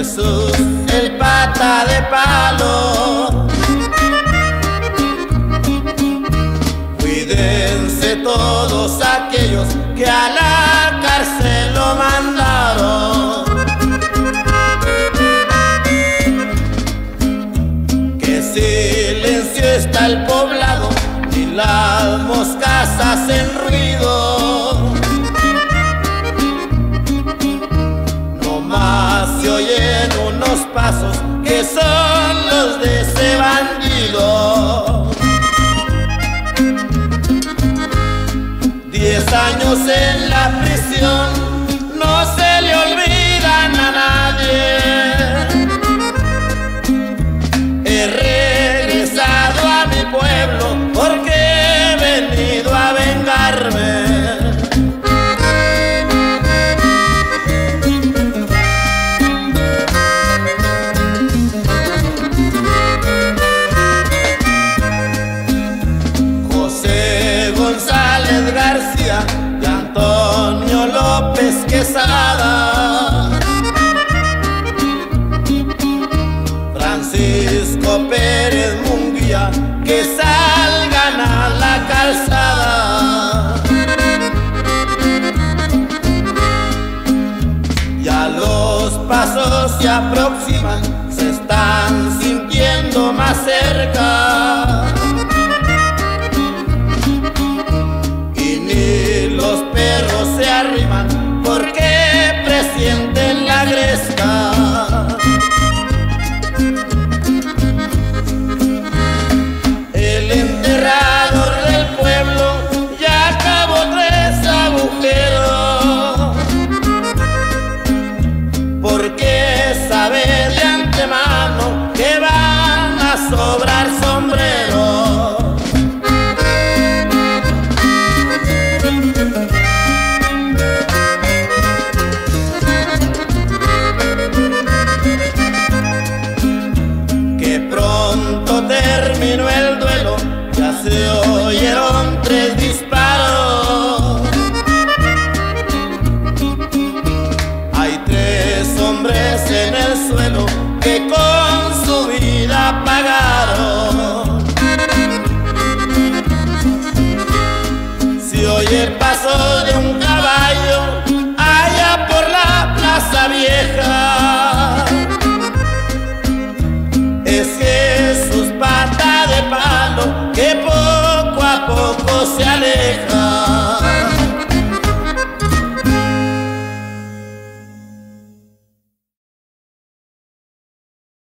Jesús, el pata de palo. Cuídense todos aquellos que a la cárcel lo mandaron. Que silencio está el poblado, ni las moscas hacen ruido. Nomás se oyen unos pasos que son los de ese bandido. 10 años en la prisión no se le olvidan a nadie. He regresado a mi pueblo porque he venido a vengarme. José González García y Antonio López Quesada, Francisco Pérez Munguía, que salgan a la calzada. Ya los pasos se aproximan, se están sintiendo más cerca. Y ni los perros se arriman porque presienten la gresca. El enterrador del pueblo ya acabó 3 agujeros, porque sabe de antemano que van a sobrar sombreros. Que pronto terminó el duelo, ya se oyeron 3 disparos. Hay 3 hombres en el suelo que con su vida pagaron. Se oye el paso de un caballo allá por la Plaza Vieja. Es Jesús, pata de palo, que poco a poco se aleja.